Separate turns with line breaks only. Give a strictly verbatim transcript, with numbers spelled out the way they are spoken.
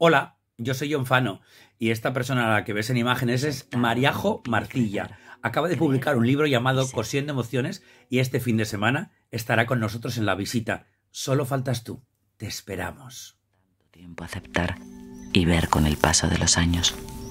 Hola, yo soy Jon Fano y esta persona a la que ves en imágenes es Mariajo Marcilla. Acaba de publicar un libro llamado Cosiendo Emociones y este fin de semana estará con nosotros en la visita. Solo faltas tú. Te esperamos.
Tiempo a aceptar y ver con el paso de los años.